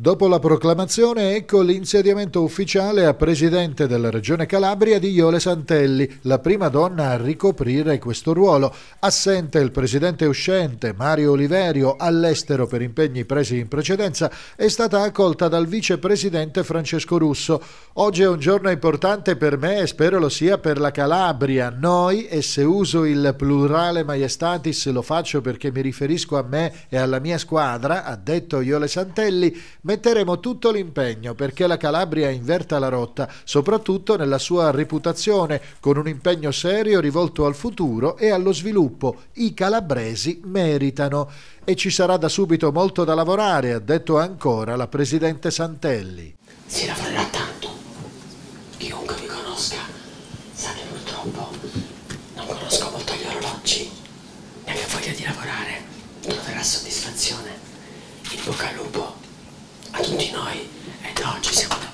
Dopo la proclamazione, ecco l'insediamento ufficiale a presidente della Regione Calabria di Jole Santelli, la prima donna a ricoprire questo ruolo. Assente il presidente uscente, Mario Oliverio, all'estero per impegni presi in precedenza, è stata accolta dal vicepresidente Francesco Russo. Oggi è un giorno importante per me e spero lo sia per la Calabria. Noi, e se uso il plurale maiestatis lo faccio perché mi riferisco a me e alla mia squadra, ha detto Jole Santelli, metteremo tutto l'impegno perché la Calabria inverta la rotta, soprattutto nella sua reputazione, con un impegno serio rivolto al futuro e allo sviluppo. I calabresi meritano. E ci sarà da subito molto da lavorare, ha detto ancora la presidente Santelli. Si lavorerà tanto. Chiunque mi conosca sa che purtroppo non conosco molto gli orologi, neanche voglia di lavorare, troverà soddisfazione. In bocca al lupo a tutti noi, ed oggi siamo